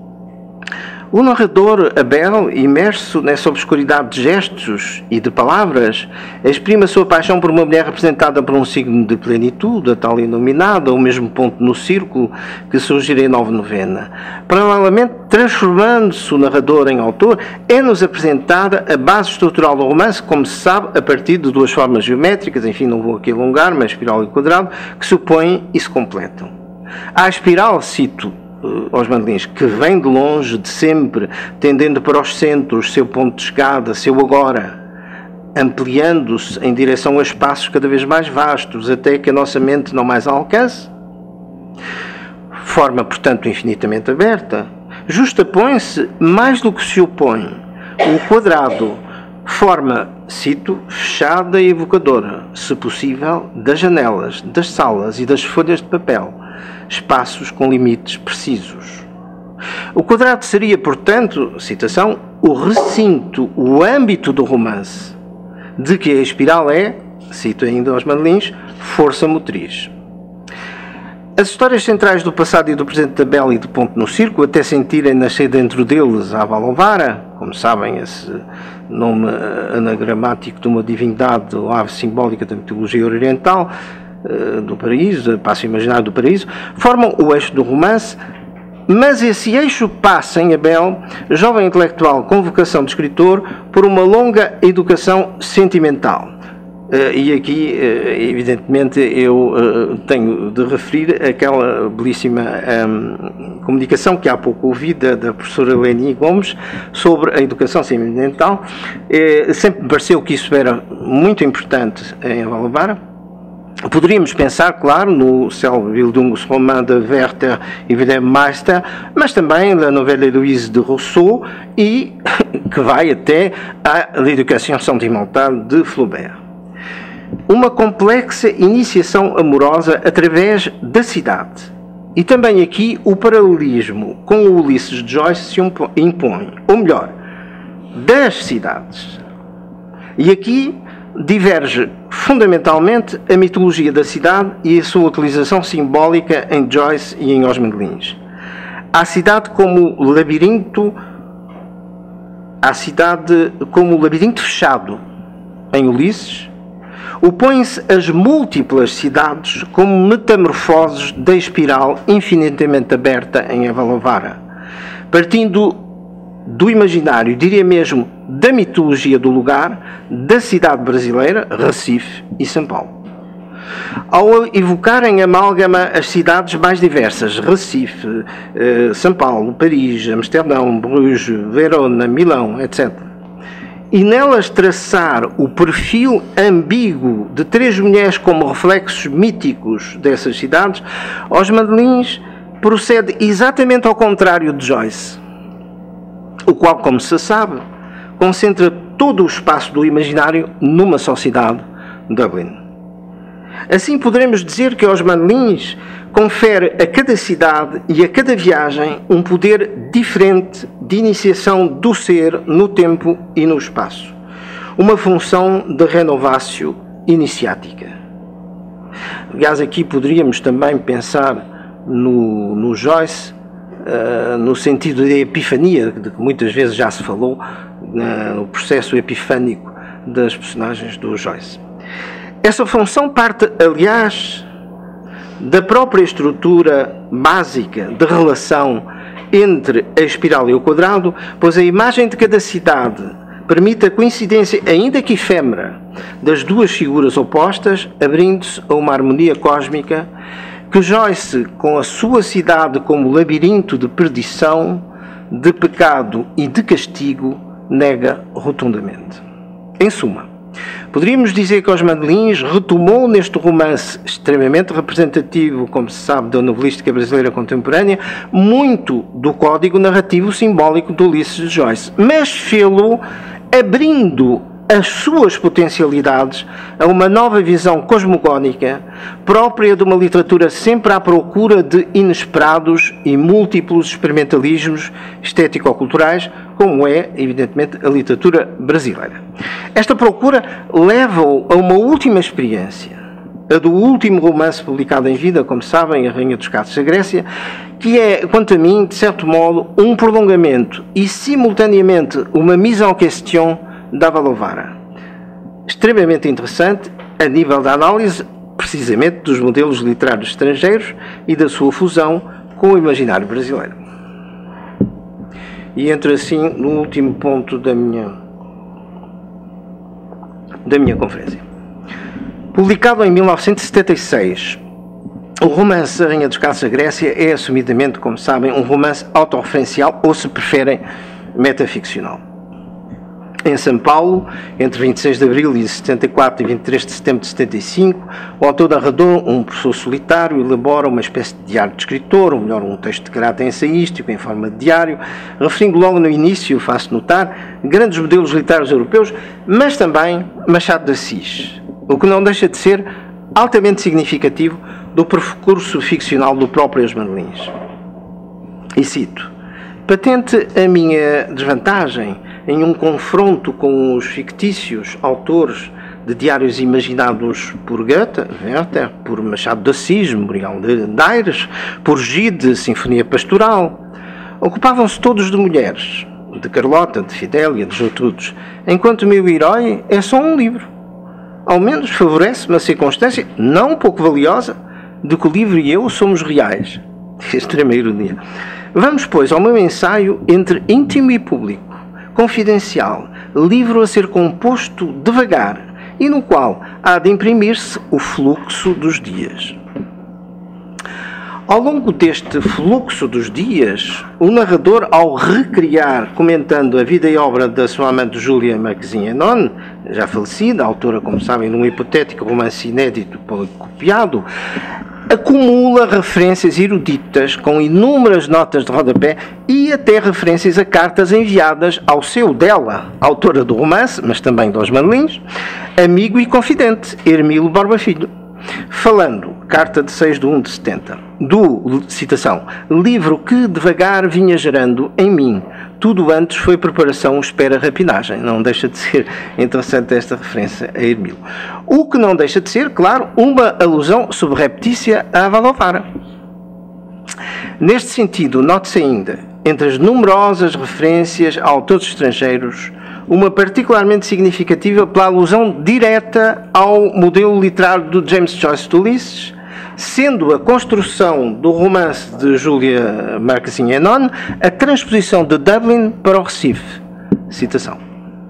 O narrador Abel, imerso nessa obscuridade de gestos e de palavras, exprime a sua paixão por uma mulher representada por um signo de plenitude, a tal iluminada, o mesmo ponto no círculo que surgirá em Nova Novena. Paralelamente, transformando-se o narrador em autor, é-nos apresentada a base estrutural do romance, como se sabe, a partir de duas formas geométricas, enfim, não vou aqui alongar, mas espiral e quadrado, que se opõem e se completam. A espiral, cito, aos Manelins, que vem de longe, de sempre, tendendo para os centros, seu ponto de chegada, seu agora, ampliando-se em direção a espaços cada vez mais vastos, até que a nossa mente não mais alcance, forma, portanto, infinitamente aberta, justapõe-se mais do que se opõe. O quadrado forma, cito, fechada e evocadora, se possível, das janelas, das salas e das folhas de papel, espaços com limites precisos. O quadrado seria, portanto, citação, o recinto, o âmbito do romance, de que a espiral é, cito ainda aos Manelins, força motriz. As histórias centrais do passado e do presente da Bela e do Ponto no Círculo, até sentirem nascer dentro deles a Avalovara, como sabem, esse nome anagramático de uma divindade ou ave simbólica da mitologia oriental, do paraíso, passo imaginário do paraíso, formam o eixo do romance, mas esse eixo passa em Abel, jovem intelectual com vocação de escritor, por uma longa educação sentimental. E aqui, evidentemente, eu tenho de referir aquela belíssima um, comunicação que há pouco ouvi da, da professora Leni Gomes sobre a educação sentimental. Sempre me pareceu que isso era muito importante em Avalovara. Poderíamos pensar, claro, no Selbstbildungsroman de Werther e Wilhelm Meister, mas também na novela Héloïse de Rousseau e que vai até à L'Éducation sentimentale de Flaubert. Uma complexa iniciação amorosa através da cidade. E também aqui o paralelismo com o Ulisses de Joyce se impõe, ou melhor, das cidades. E aqui diverge fundamentalmente a mitologia da cidade e a sua utilização simbólica em Joyce e em Os Manelins. A cidade como labirinto, a cidade como labirinto fechado em Ulisses, opõem-se as múltiplas cidades como metamorfoses da espiral infinitamente aberta em Avalovara, partindo do imaginário, diria mesmo, da mitologia do lugar, da cidade brasileira, Recife e São Paulo. Ao evocar em amálgama as cidades mais diversas, Recife, São Paulo, Paris, Amsterdão, Bruges, Verona, Milão, etcétera, e nelas traçar o perfil ambíguo de três mulheres como reflexos míticos dessas cidades, Os Manelins procede exatamente ao contrário de Joyce, o qual, como se sabe, concentra todo o espaço do imaginário numa só cidade, Dublin. Assim poderemos dizer que Os Manelins confere a cada cidade e a cada viagem um poder diferente de iniciação do ser no tempo e no espaço. Uma função de renovatio iniciática. Aliás, aqui poderíamos também pensar no, no Joyce, uh, no sentido de epifania, de que muitas vezes já se falou, uh, no processo epifânico das personagens do Joyce. Essa função parte, aliás, da própria estrutura básica de relação entre a espiral e o quadrado, pois a imagem de cada cidade permite a coincidência, ainda que efêmera, das duas figuras opostas, abrindo-se a uma harmonia cósmica que Joyce, com a sua cidade como labirinto de perdição, de pecado e de castigo, nega rotundamente. Em suma, poderíamos dizer que Os Mandelins retomou neste romance extremamente representativo, como se sabe, da novelística brasileira contemporânea, muito do código narrativo simbólico de Ulisses de Joyce, mas fê-lo abrindo as suas potencialidades a uma nova visão cosmogónica própria de uma literatura sempre à procura de inesperados e múltiplos experimentalismos estético-culturais, como é, evidentemente, a literatura brasileira. Esta procura leva-o a uma última experiência, a do último romance publicado em vida, como sabem, A Rainha dos Casos da Grécia, que é, quanto a mim, de certo modo, um prolongamento e, simultaneamente, uma mise en question da Valovara. Extremamente interessante a nível da análise, precisamente, dos modelos literários estrangeiros e da sua fusão com o imaginário brasileiro. E entro assim no último ponto da minha, da minha conferência. Publicado em mil novecentos e setenta e seis, o romance A Rainha dos Casos da Grécia é assumidamente, como sabem, um romance autorreferencial ou, se preferem, metaficcional. Em São Paulo, entre vinte e seis de abril de setenta e quatro e vinte e três de setembro de setenta e cinco, o autor narrador, um professor solitário, elabora uma espécie de diário de escritor, ou melhor, um texto de caráter ensaístico em forma de diário, referindo logo no início, faço notar, grandes modelos literários europeus, mas também Machado de Assis, o que não deixa de ser altamente significativo do percurso ficcional do próprio Os Mandelins. E cito: patente a minha desvantagem em um confronto com os fictícios autores de diários imaginados por Goethe, Werther, por Machado de Assis, Memorial de Aires, por Gide, Sinfonia Pastoral. Ocupavam-se todos de mulheres, de Carlota, de Fidélia, de Gertrudes, enquanto o meu herói é só um livro. Ao menos favorece-me a circunstância, não pouco valiosa, de que o livro e eu somos reais. Extrema ironia. Vamos, pois, ao meu ensaio entre íntimo e público, confidencial, livro a ser composto devagar e no qual há de imprimir-se o fluxo dos dias. Ao longo deste fluxo dos dias, o narrador, ao recriar, comentando a vida e obra da sua amante Júlia Marquezine Henon, já falecida, autora, como sabem, num hipotético romance inédito policopiado, acumula referências eruditas com inúmeras notas de rodapé e até referências a cartas enviadas ao seu dela, autora do romance, mas também dos Mandelins, amigo e confidente, Hermílio Borba Filho. Falando, carta de seis de um de setenta, do, citação, livro que devagar vinha gerando em mim, tudo antes foi preparação, espera, rapinagem. Não deixa de ser interessante esta referência a Hermílio. O que não deixa de ser, claro, uma alusão subreptícia à Valovara. Neste sentido, note-se ainda, entre as numerosas referências a autores estrangeiros, uma particularmente significativa pela alusão direta ao modelo literário de James Joyce de Ulisses, sendo a construção do romance de Júlia Marquezine Henon a transposição de Dublin para o Recife. Citação.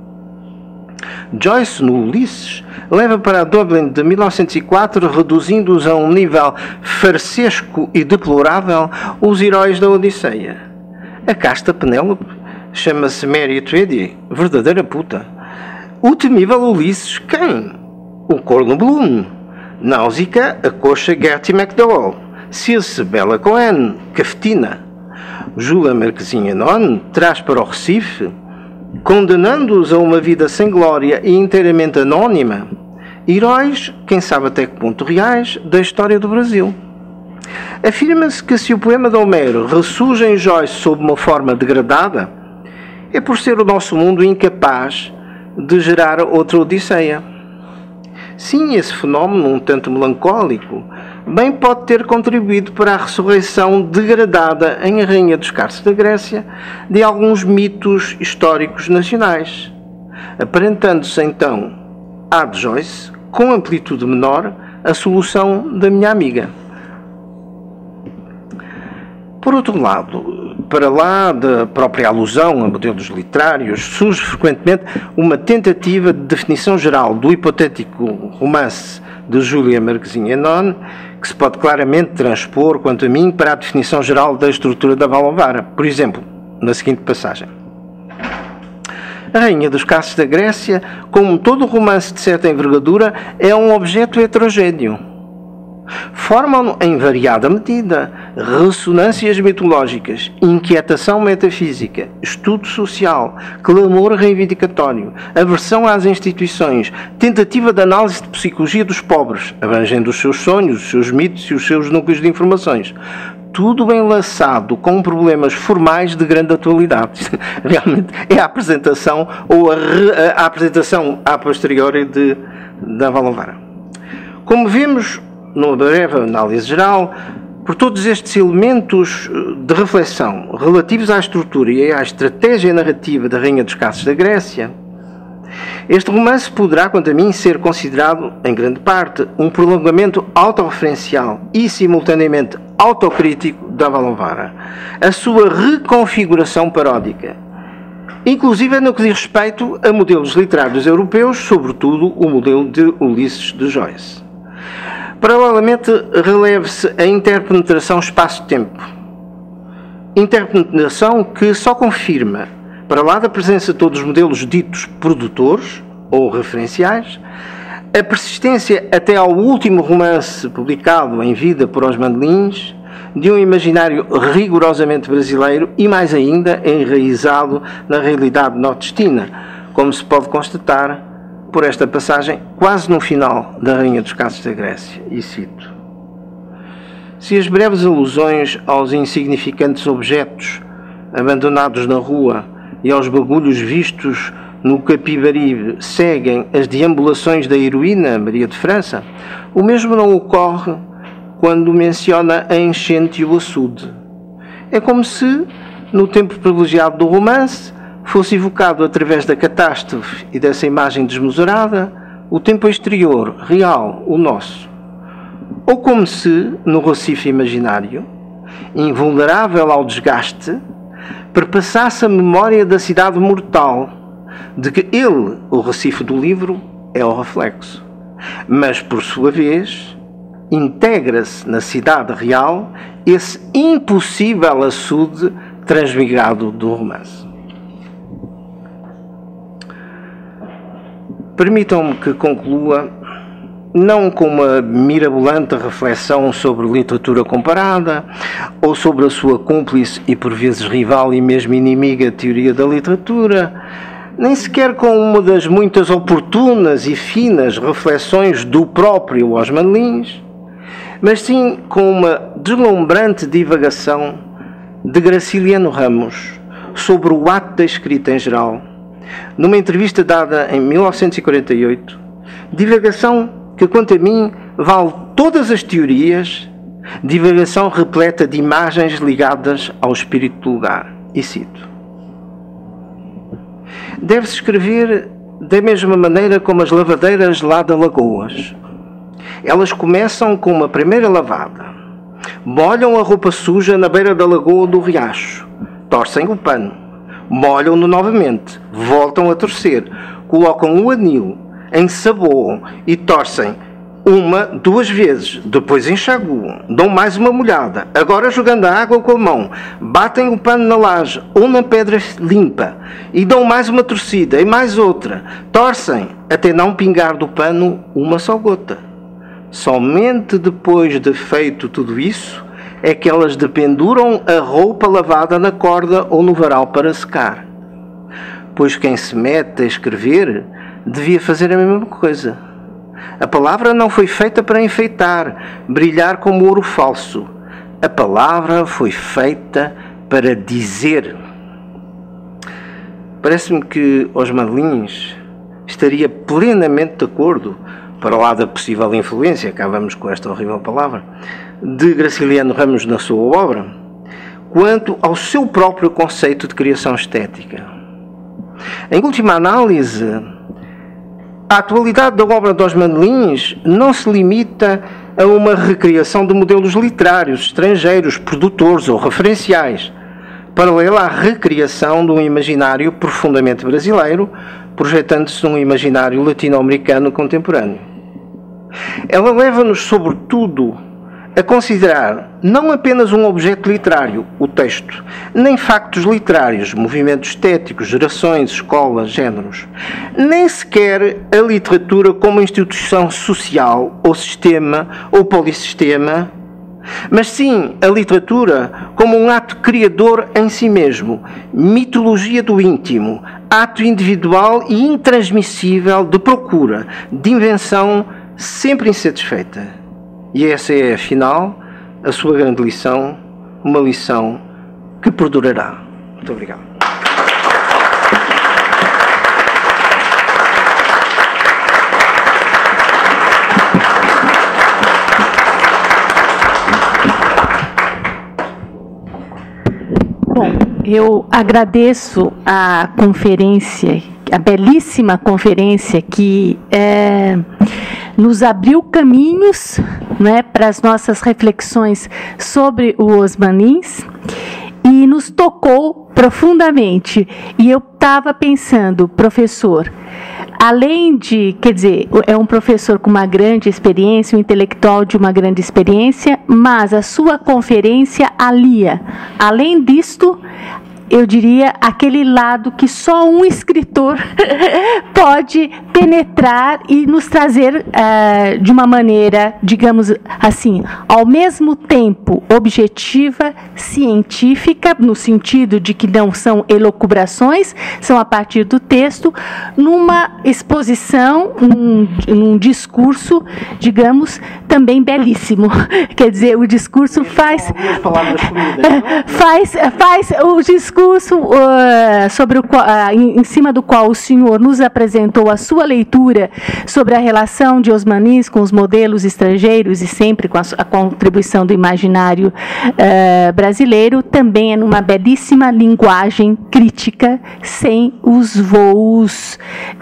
Joyce, no Ulisses, leva para Dublin de mil novecentos e quatro, reduzindo-os a um nível farsesco e deplorável, os heróis da Odisseia. A casta Penélope chama-se Mary Tweedy, verdadeira puta. O temível Ulisses, quem? O corno Bloom. Náusica, a coxa Gertie MacDowell. Circe, Bella Cohen, cafetina. Júlia Marquezine Henon traz para o Recife, condenando-os a uma vida sem glória e inteiramente anónima, heróis, quem sabe até que ponto reais, da história do Brasil. Afirma-se que se o poema de Homero ressurge em Joyce sob uma forma degradada, é por ser o nosso mundo incapaz de gerar outra Odisseia. Sim, esse fenómeno, um tanto melancólico, bem pode ter contribuído para a ressurreição degradada em A Rainha dos Carces da Grécia de alguns mitos históricos nacionais, aparentando-se então à de Joyce, com amplitude menor, a solução da minha amiga. Por outro lado, para lá da própria alusão a modelos literários, surge frequentemente uma tentativa de definição geral do hipotético romance de Júlia Marquezine Henon, que se pode claramente transpor, quanto a mim, para a definição geral da estrutura da Valovara. Por exemplo, na seguinte passagem. A Rainha dos Carces da Grécia, como todo romance de certa envergadura, é um objeto heterogéneo. Formam em variada medida ressonâncias mitológicas, inquietação metafísica, estudo social, clamor reivindicatório, aversão às instituições, tentativa de análise de psicologia dos pobres, abrangendo os seus sonhos, os seus mitos e os seus núcleos de informações. Tudo enlaçado com problemas formais de grande atualidade. Realmente é a apresentação ou a, re, a apresentação a posteriori de, da Valovara. Como vemos, numa breve análise geral, por todos estes elementos de reflexão relativos à estrutura e à estratégia narrativa da Rainha dos Carces da Grécia, este romance poderá, quanto a mim, ser considerado, em grande parte, um prolongamento autorreferencial e, simultaneamente, autocrítico da Valovara, a sua reconfiguração paródica, inclusive no que diz respeito a modelos literários europeus, sobretudo o modelo de Ulisses de Joyce. Paralelamente, releve-se a interpenetração espaço-tempo. Interpenetração que só confirma, para lá da presença de todos os modelos ditos produtores ou referenciais, a persistência até ao último romance publicado em vida por Osman Lins de um imaginário rigorosamente brasileiro e, mais ainda, enraizado na realidade nordestina, como se pode constatar por esta passagem, quase no final da Rainha dos Carces da Grécia, e cito: se as breves alusões aos insignificantes objetos abandonados na rua e aos bagulhos vistos no Capibaribe seguem as deambulações da heroína Maria de França, o mesmo não ocorre quando menciona a enchente e o açude. É como se, no tempo privilegiado do romance, fosse evocado através da catástrofe e dessa imagem desmesurada o tempo exterior, real, o nosso. Ou como se, no Recife imaginário, invulnerável ao desgaste, perpassasse a memória da cidade mortal, de que ele, o Recife do livro, é o reflexo. Mas, por sua vez, integra-se na cidade real esse impossível açude transmigrado do romance. Permitam-me que conclua, não com uma mirabolante reflexão sobre literatura comparada, ou sobre a sua cúmplice e por vezes rival e mesmo inimiga teoria da literatura, nem sequer com uma das muitas oportunas e finas reflexões do próprio Osman Lins, mas sim com uma deslumbrante divagação de Graciliano Ramos sobre o ato da escrita em geral, numa entrevista dada em mil novecentos e quarenta e oito, divagação que, quanto a mim, vale todas as teorias, divagação repleta de imagens ligadas ao espírito do lugar. E cito: deve-se escrever da mesma maneira como as lavadeiras lá de Lagoas. Elas começam com uma primeira lavada, molham a roupa suja na beira da lagoa ou do riacho, torcem o pano, molham-no novamente, voltam a torcer, colocam o anil, ensaboam e torcem uma, duas vezes, depois enxaguam, dão mais uma molhada, agora jogando a água com a mão, batem o pano na laje ou na pedra limpa e dão mais uma torcida e mais outra, torcem até não pingar do pano uma só gota. Somente depois de feito tudo isso é que elas dependuram a roupa lavada na corda ou no varal para secar. Pois quem se mete a escrever devia fazer a mesma coisa. A palavra não foi feita para enfeitar, brilhar como ouro falso. A palavra foi feita para dizer. Parece-me que Osman Lins estaria plenamente de acordo para lá da possível influência, cá vamos com esta horrível palavra, de Graciliano Ramos na sua obra, quanto ao seu próprio conceito de criação estética. Em última análise, a atualidade da obra de Osman Lins não se limita a uma recriação de modelos literários estrangeiros, produtores ou referenciais, paralela à recriação de um imaginário profundamente brasileiro, projetando-se num imaginário latino-americano contemporâneo. Ela leva-nos, sobretudo, a considerar não apenas um objeto literário, o texto, nem factos literários, movimentos estéticos, gerações, escolas, géneros, nem sequer a literatura como instituição social, ou sistema, ou polissistema, mas sim a literatura como um ato criador em si mesmo, mitologia do íntimo, ato individual e intransmissível de procura, de invenção sempre insatisfeita. E essa é, afinal, a sua grande lição, uma lição que perdurará. Muito obrigado. Bom, eu agradeço a conferência, a belíssima conferência que é, nos abriu caminhos, né, para as nossas reflexões sobre o Osman Lins e nos tocou profundamente. E eu estava pensando, professor, além de, quer dizer, é um professor com uma grande experiência, um intelectual de uma grande experiência, mas a sua conferência alia, além disto, eu diria, aquele lado que só um escritor pode penetrar e nos trazer uh, de uma maneira, digamos assim, ao mesmo tempo objetiva, científica, no sentido de que não são elucubrações, são a partir do texto, numa exposição, num, num discurso, digamos, também belíssimo. Quer dizer, o discurso faz... faz, faz o discurso discurso uh, sobre o qual, uh, em, em cima do qual o senhor nos apresentou a sua leitura sobre a relação de Osman Lins com os modelos estrangeiros e sempre com a, a contribuição do imaginário uh, brasileiro, também é numa belíssima linguagem crítica, sem os voos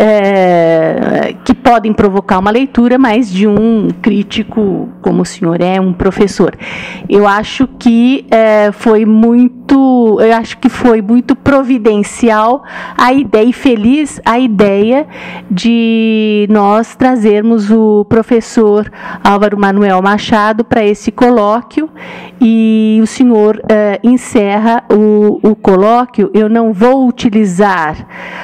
uh, que podem provocar uma leitura, mas de um crítico, como o senhor é, um professor. Eu acho que uh, foi muito, eu acho que foi muito providencial a ideia, e feliz a ideia de nós trazermos o professor Álvaro Manuel Machado para esse colóquio, e o senhor uh, encerra o, o colóquio. Eu não vou utilizar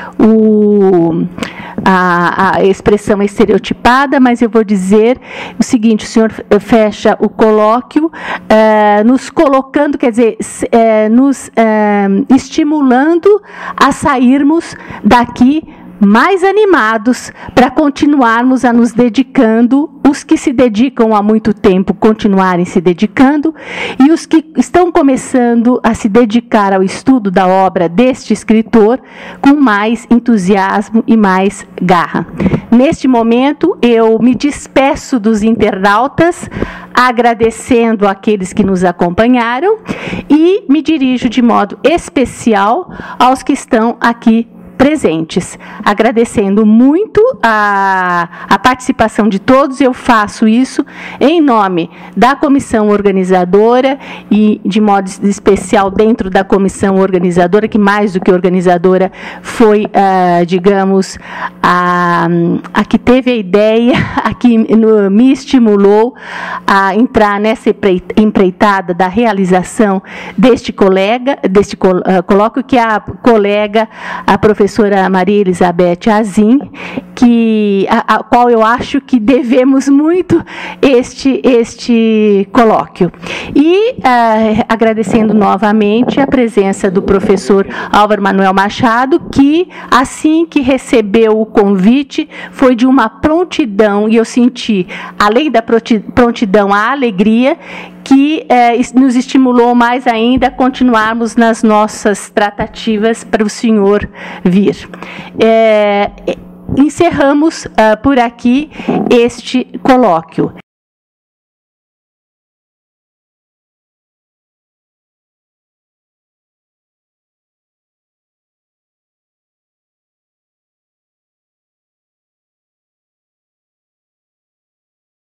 o, a, a expressão estereotipada, mas eu vou dizer o seguinte: o senhor fecha o colóquio uh, nos colocando, quer dizer, uh, nos uh, estimulando a sairmos daqui mais animados para continuarmos a nos dedicando, os que se dedicam há muito tempo continuarem se dedicando, e os que estão começando a se dedicar ao estudo da obra deste escritor com mais entusiasmo e mais garra. Neste momento, eu me despeço dos internautas, agradecendo àqueles que nos acompanharam, e me dirijo de modo especial aos que estão aqui presentes, agradecendo muito a, a participação de todos. Eu faço isso em nome da comissão organizadora e, de modo especial, dentro da comissão organizadora, que mais do que organizadora foi, uh, digamos, a, a que teve a ideia, a que no, me estimulou a entrar nessa empreitada da realização deste colega, deste uh, colóquio, que é a colega, a professora professora Maria Elizabeth Azim, que, a, a qual eu acho que devemos muito este, este colóquio. E uh, agradecendo novamente a presença do professor Álvaro Manuel Machado, que, assim que recebeu o convite, foi de uma prontidão, e eu senti, além da prontidão, a alegria, que eh, nos estimulou mais ainda a continuarmos nas nossas tratativas para o senhor vir. É, encerramos uh, por aqui este colóquio.